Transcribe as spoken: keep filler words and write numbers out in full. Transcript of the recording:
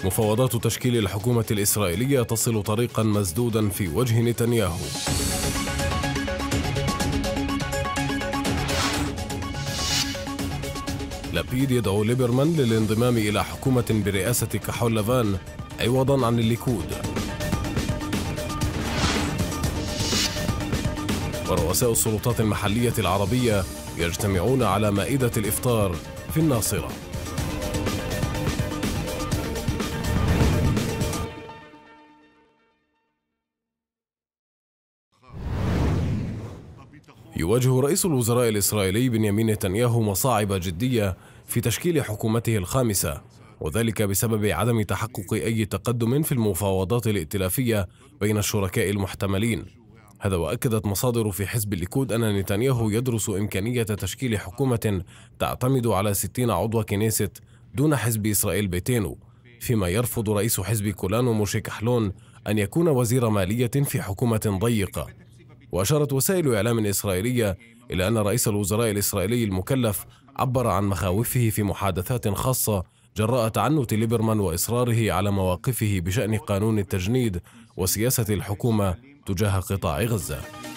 مفاوضات تشكيل الحكومة الإسرائيلية تصل طريقا مسدودا في وجه نتنياهو. لابيد يدعو ليبرمان للانضمام إلى حكومة برئاسة كحول لافان عوضا عن الليكود. ورؤساء السلطات المحلية العربية يجتمعون على مائدة الإفطار في الناصرة. يواجه رئيس الوزراء الإسرائيلي بنيامين نتنياهو مصاعب جدية في تشكيل حكومته الخامسة، وذلك بسبب عدم تحقق أي تقدم في المفاوضات الائتلافية بين الشركاء المحتملين. هذا وأكدت مصادر في حزب الليكود أن نتنياهو يدرس إمكانية تشكيل حكومة تعتمد على ستين عضو كنيست دون حزب إسرائيل بيتينو، فيما يرفض رئيس حزب كولانو موشي كحلون أن يكون وزير مالية في حكومة ضيقة. وأشارت وسائل إعلام إسرائيلية إلى أن رئيس الوزراء الإسرائيلي المكلف عبر عن مخاوفه في محادثات خاصة جراء تعنت ليبرمان وإصراره على مواقفه بشأن قانون التجنيد وسياسة الحكومة تجاه قطاع غزة.